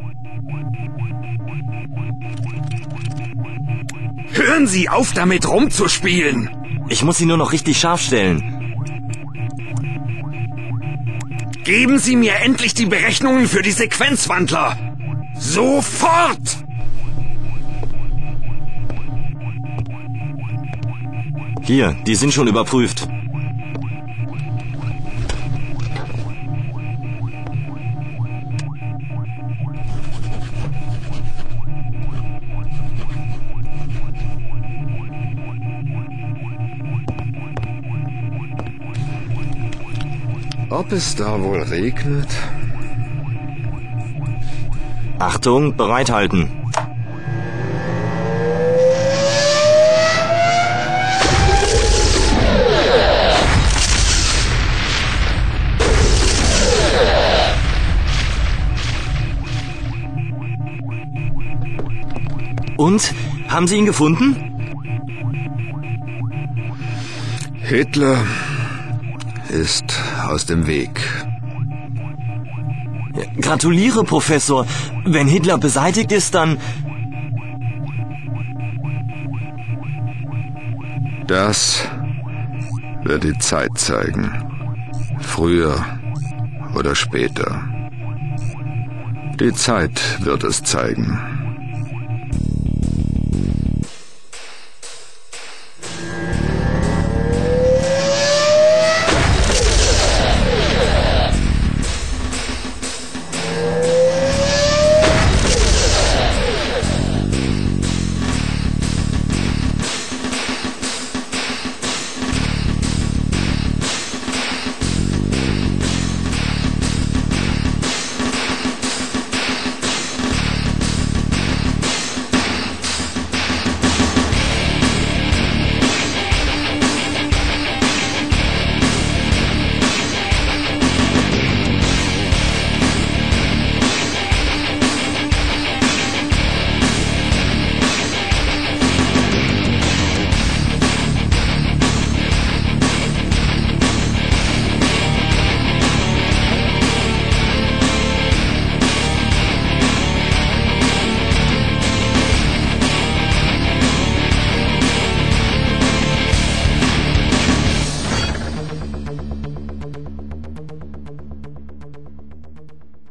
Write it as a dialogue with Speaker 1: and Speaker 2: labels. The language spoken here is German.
Speaker 1: Hören Sie auf, damit rumzuspielen!
Speaker 2: Ich muss sie nur noch richtig scharf stellen.
Speaker 1: Geben Sie mir endlich die Berechnungen für die Sequenzwandler! Sofort!
Speaker 2: Hier, die sind schon überprüft.
Speaker 3: Ob es da wohl regnet?
Speaker 2: Achtung, bereithalten. Und? Haben Sie ihn gefunden?
Speaker 3: Hitler ist aus dem Weg.
Speaker 2: Gratuliere, Professor. Wenn Hitler beseitigt ist, dann...
Speaker 3: Das wird die Zeit zeigen. Früher oder später. Die Zeit wird es zeigen.